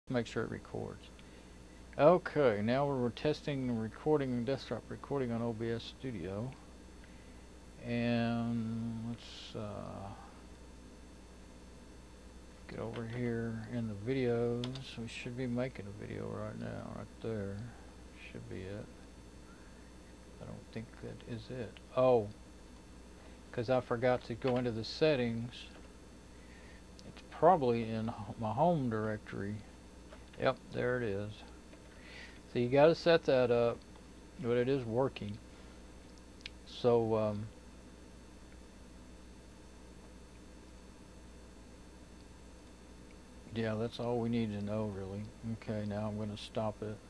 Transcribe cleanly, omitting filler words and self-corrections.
make sure it records. Okay, now we're testing recording, desktop recording on OBS Studio. And let's get over here in the videos. We should be making a video right now, right there. Should be it. I don't think that is it. Oh, because I forgot to go into the settings. It's probably in my home directory. Yep, there it is. So you got to set that up, but it is working. So yeah, that's all we need to know, really. Okay, now I'm going to stop it.